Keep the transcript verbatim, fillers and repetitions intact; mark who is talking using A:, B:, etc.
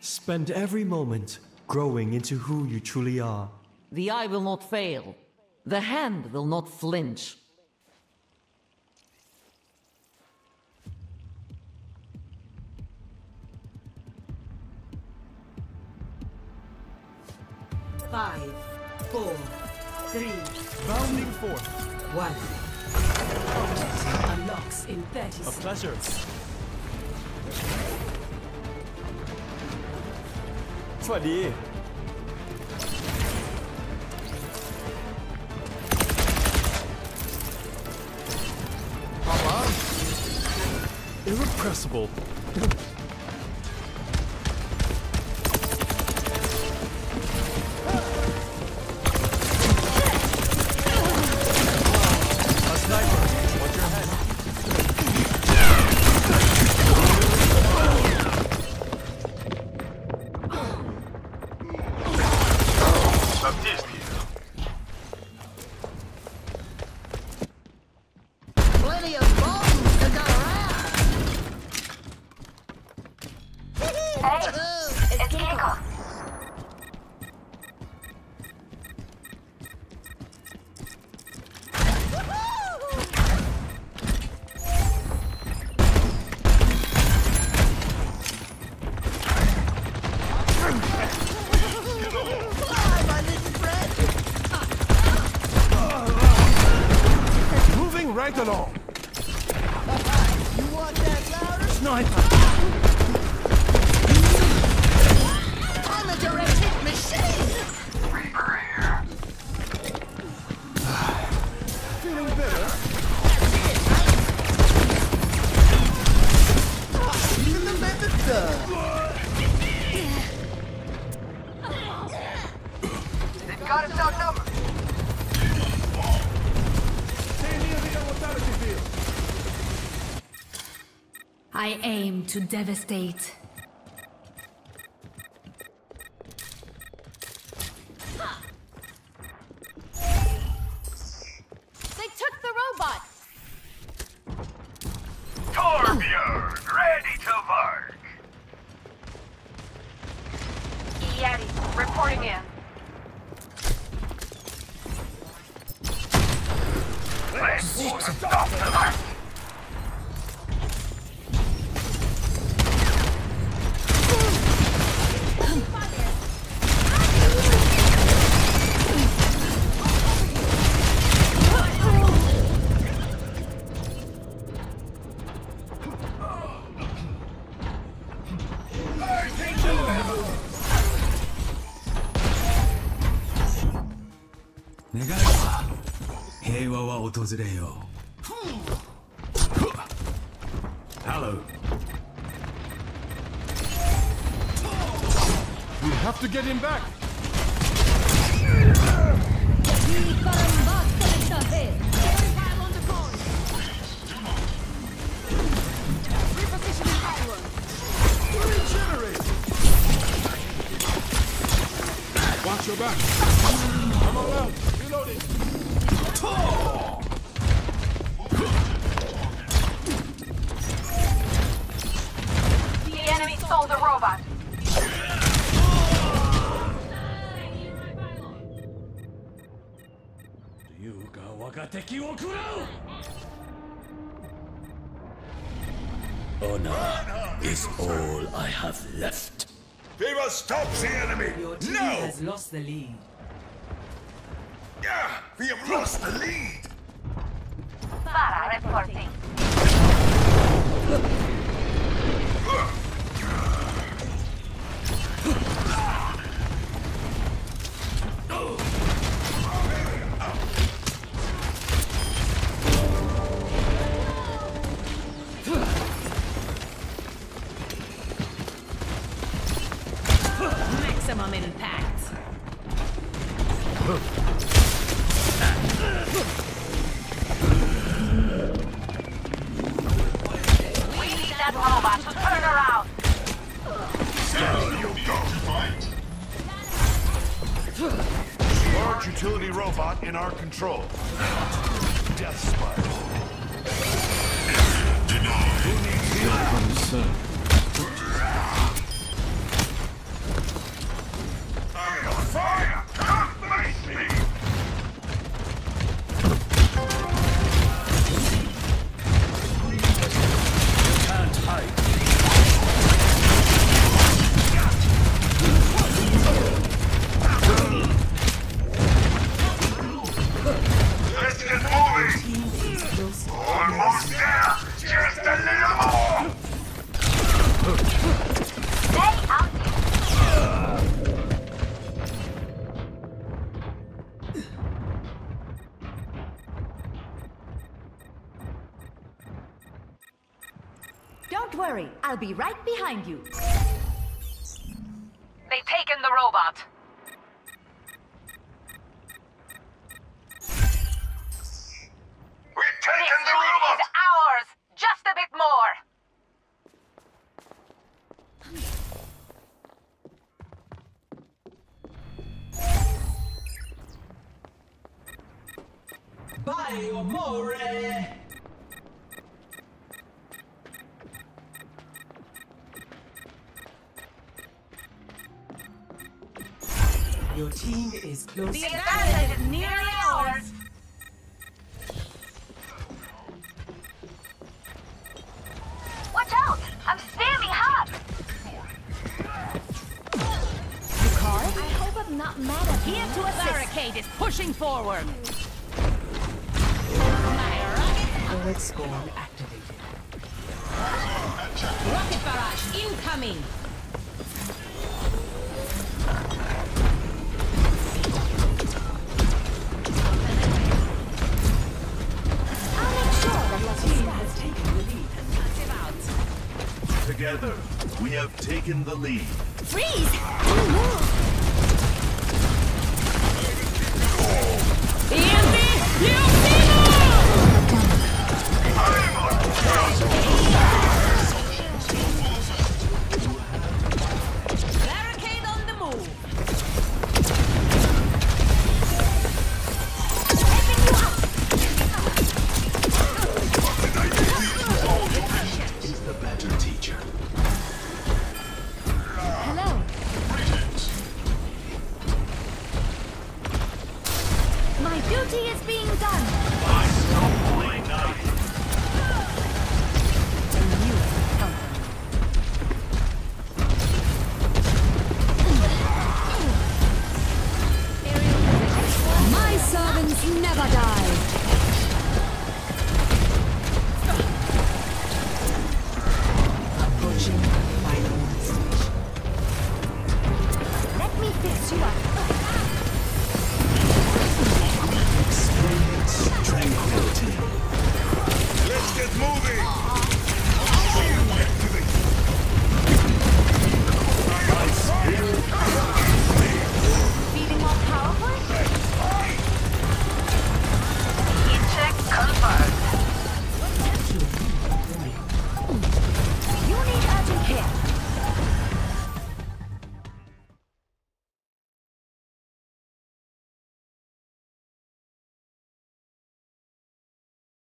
A: Spend every moment growing into who you truly are.
B: The eye will not fail. The hand will not flinch.
C: Five, four, three,
A: Bounding forth.
C: one. Object unlocks in thirty
A: A
C: seconds.
A: pleasure. Swaddy. Papa. Irrepressible.
D: Right along.
C: You want that louder?
A: Sniper.
C: I'm a directed machine!
D: Reaper here. Feeling better?
C: Even the method done.
D: They've got us outnumbered.
E: I aim to devastate.
F: They took the robot!
D: Torbjörn, ready to work.
F: Yeti, reporting in.
D: Let's stop the light.
G: Hello.
D: We have to get him back. Watch your back. I'm all out. Reloading.
F: The enemy stole the robot.
G: Honor is all I have left.
D: We must stop the enemy.
C: Your team
D: No!
C: has lost the lead.
D: Yeah, we have lost the lead.
F: Para reporting.
E: Maximum impact.
F: We need that robot to turn around.
D: Large utility robot in our control. Death spiral. Who needs healing?
E: I'll be right behind you.
F: They've taken the robot.
H: We've taken
F: This
H: the
F: lead
H: robot!
F: is ours. Just a bit more.
C: Bye, amore. Your team is close.
F: The advantage is nearly ours. Watch out! I'm standing hot.
E: I hope I'm not mad at you.
B: Here to assist. Barricade is pushing forward.
C: Turret scorn activated.
B: Rocket barrage incoming.
E: I'll make sure that your team has taken the lead.
H: Together, we have taken the lead.
E: Freeze! Don't move!
B: Barricade on the move.
H: Is the better teacher.
E: Hello. My duty is being done.